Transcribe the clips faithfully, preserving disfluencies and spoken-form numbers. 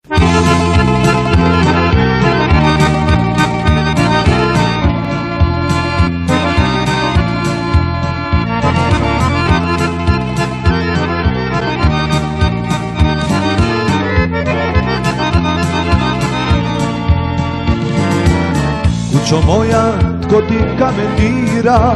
Kućo moja, tko ti kamen dira,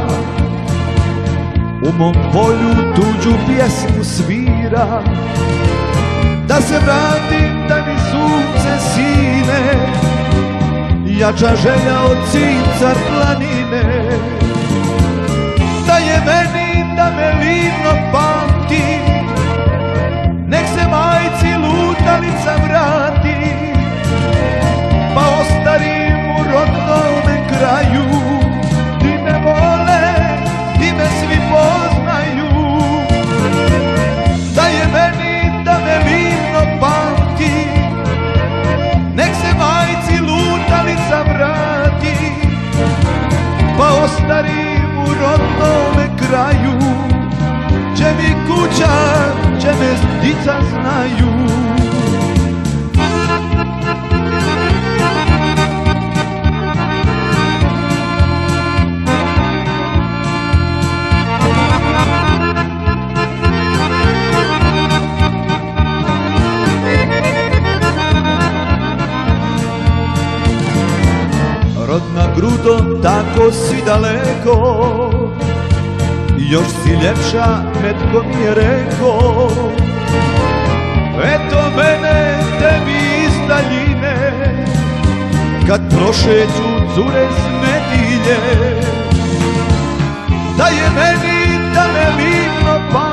u mom polju tuđu pjesmu svira. Da se vratim, da mi sunce sine, jača želja od Cincar planine. Da je meni, da me livno pamti, nek se majci lutalica vrati, pa ostarim u rodnome kraju, di me vole, di me svi poznaju. Da je meni, da me livno pamti, nek se majci lutalica vrati, pa ostarim u rodnome kraju, će mi kuća, će me dica znaju. Rodna grudo, tako si daleko, još si ljepša, netko mi je reko. Eto mene, tebi iz daljine, kad prošeću cure smedilje. Da je meni, da me livno pamti,